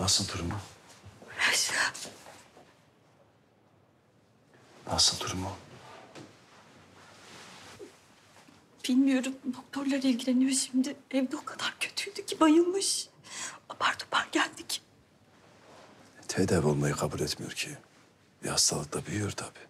Nasıl durumu? Yaşa. Nasıl durumu? Bilmiyorum. Doktorlar ilgileniyor şimdi. Evde o kadar kötüydü ki bayılmış. Apar topar geldik. Tedavi olmayı kabul etmiyor ki. Bir hastalık da büyüyor tabii.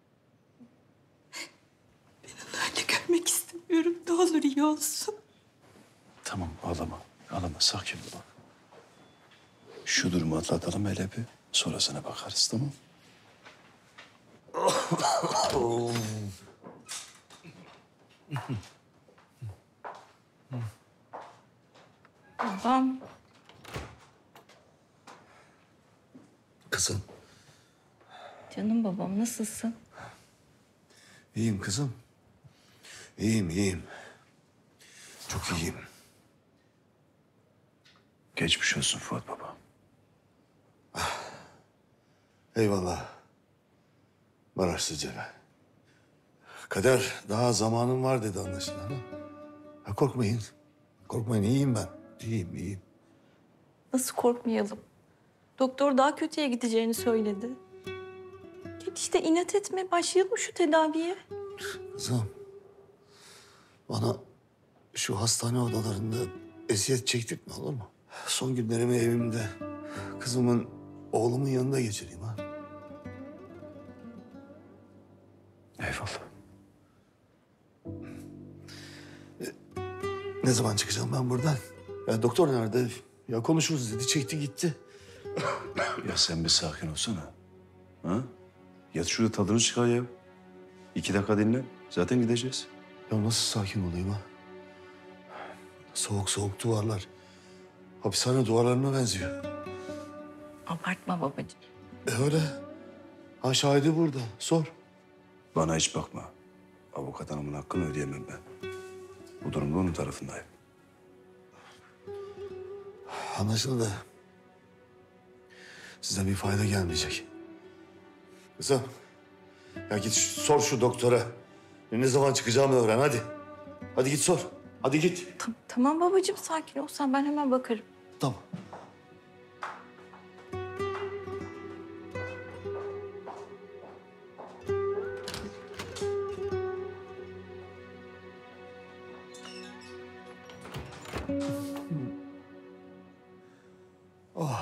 Ben onu öyle görmek istemiyorum. Ne olur iyi olsun. Tamam ağlama. Ağlama sakin ol. Şu durumu atlatalım hele bir. Sonrasına bakarız tamam. Babam. Kızım. Canım babam nasılsın? İyiyim kızım. İyiyim. Çok iyiyim. Geçmiş olsun Fuat baba. Eyvallah. Maraşlı Celal. Kader daha zamanım var dedi anlaşılan. Ha, korkmayın. Korkmayın iyiyim ben. İyiyim. Nasıl korkmayalım? Doktor daha kötüye gideceğini söyledi. Gel işte inat etme. Başlayalım şu tedaviye. Kızım. Bana şu hastane odalarında eziyet çektirtme olur mu? Son günlerimi evimde kızımın, oğlumun yanında geçireyim ha. Eyvallah. Ne zaman çıkacağım ben buradan? Ya doktor nerede? Ya konuşuruz dedi, çekti gitti. Ya sen bir sakin olsana. Ha? Yat şurada tadını çıkar ya. 2 dakika dinle. Zaten gideceğiz. Ya nasıl sakin olayım ha? Soğuk duvarlar. Hapishane duvarlarına benziyor. Abartma babacığım. Öyle. Ha şahidi burada. Sor. Bana hiç bakma. Avukat hanımın hakkını ödeyemem ben. Bu durumda onun tarafındayım. Anlaşıldı. Size bir fayda gelmeyecek. Kızım. Ya git sor şu doktora. Ne zaman çıkacağımı öğren hadi. Hadi git sor. Hadi git. Tamam babacığım sakin ol sen. Ben hemen bakarım. Tamam. Oh.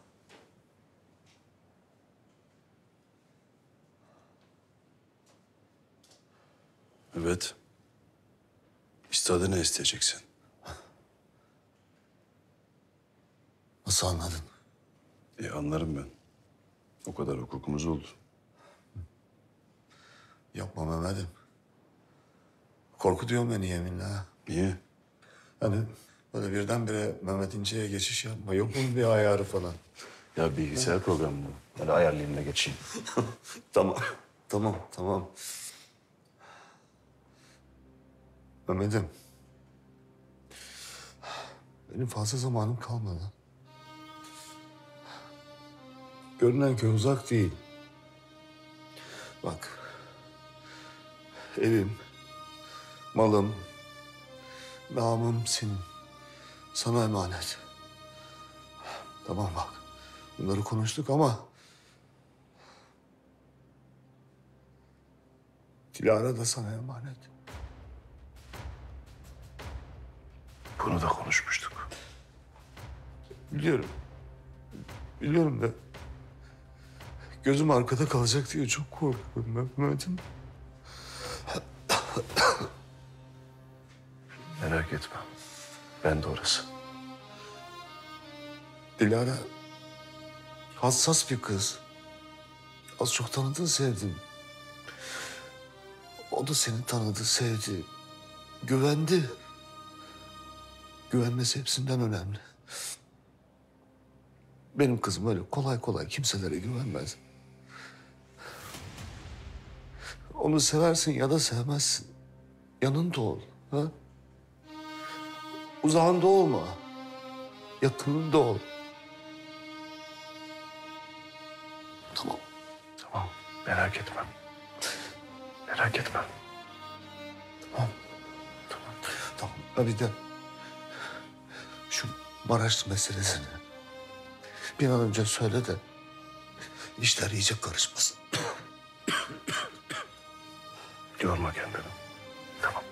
Evet. İstediğini ne isteyeceksin? Nasıl anladın? Anlarım ben. O kadar hukukumuz oldu. Yapma Mehmet'im. Korkutuyorsun beni yeminle ha. Niye? Hani böyle birdenbire Mehmet İnce'ye geçiş yapma. Yok mu bir ayarı falan? Ya bilgisayar programı bu. Hadi ayarlayayım da geçeyim. Tamam. Mehmet'im. Benim fazla zamanım kalmadı. Görünen köy uzak değil. Bak. Evim, malım, namım senin. Sana emanet. Tamam bak. Bunları konuştuk ama... Dilara da sana emanet. Bunu da konuşmuştuk. Biliyorum. Biliyorum da... Gözüm arkada kalacak diye çok korkuyorum Mehmet'im. Merak etme. Ben de orası. Dilara hassas bir kız. Az çok tanıdın, sevdin. O da seni tanıdı, sevdi. Güvendi. Güvenmesi hepsinden önemli. Benim kızım öyle kolay kolay kimselere güvenmez. Onu seversin ya da sevmezsin. Yanında ol. Ha? Uzağında olma. Yakınında ol. Tamam. Tamam. Merak etme. Merak etme. Tamam. Ha bir de şu Maraşlı meselesini Bir an önce söyle de işler iyice karışmasın. Yorma kendini. Tamam.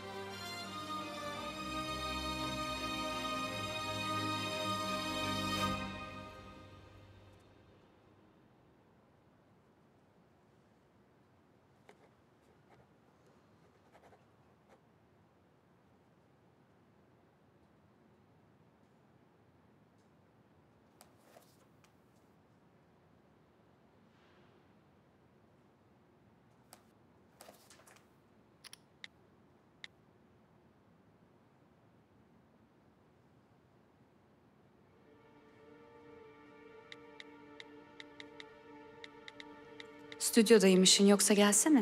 Stüdyodaymışsın, yoksa gelsene.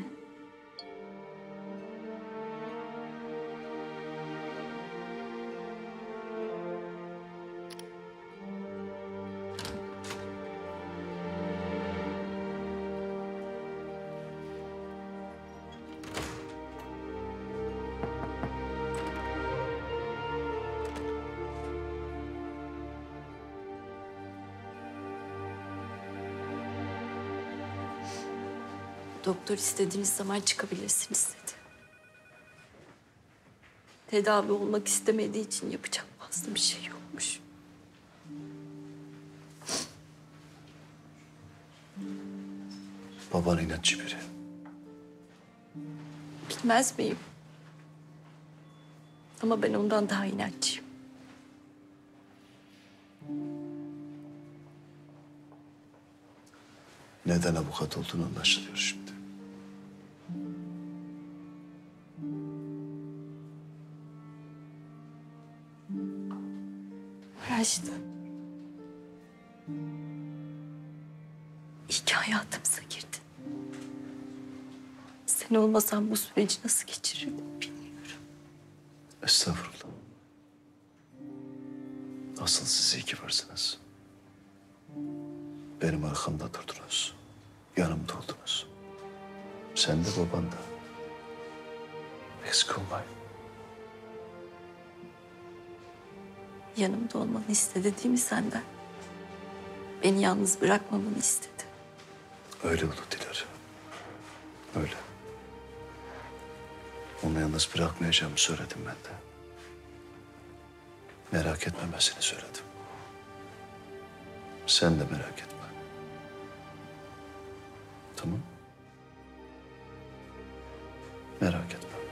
Doktor istediğiniz zaman çıkabilirsiniz dedi. Tedavi olmak istemediği için yapacak fazla bir şey yokmuş. Baban inatçı biri. Bilmez miyim? Ama ben ondan daha inatçıyım. Neden avukat olduğunu anlaşılıyor şimdi. Raşit. İyi ki hayatımıza girdin. Sen olmasan bu süreci nasıl geçirirdim bilmiyorum. Estağfurullah. Asıl siz iyi ki varsınız. Benim arkamda durdunuz. Yanımda oldunuz. Sen de baban da. Eksik olmayın. Yanımda olmanı istedi değil mi senden? Beni yalnız bırakmamanı istedi. Öyle oldu Dilar. Öyle. Onu yalnız bırakmayacağımı söyledim ben de. Merak etmemesini söyledim. Sen de merak etme. Tamam? Merak etme.